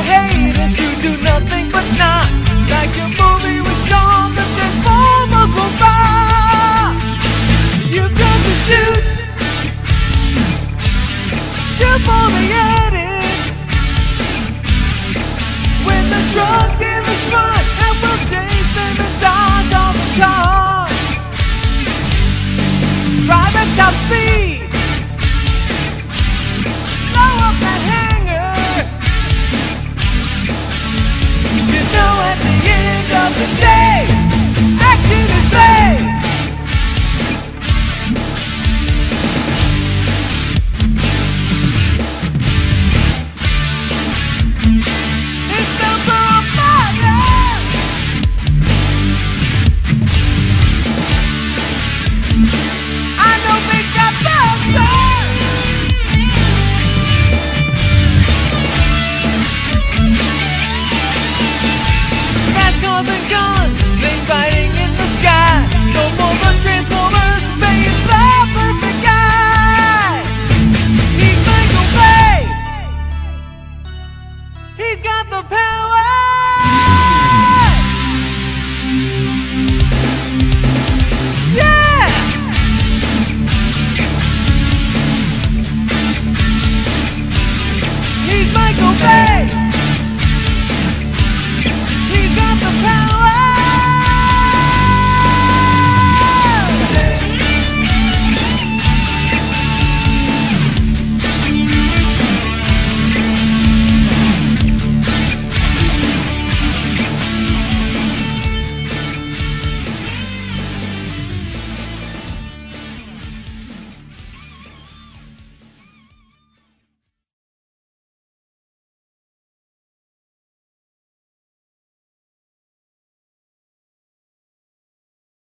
haters who do nothing but not. Like a movie with Shian, the Transformers will fire. You've got to shoot for the edit. When the drug dealers run and we'll chase them and dodge all the cars. Drive at top speed, blow up that hangar. You know at the end of the day, action is made. He's got the power.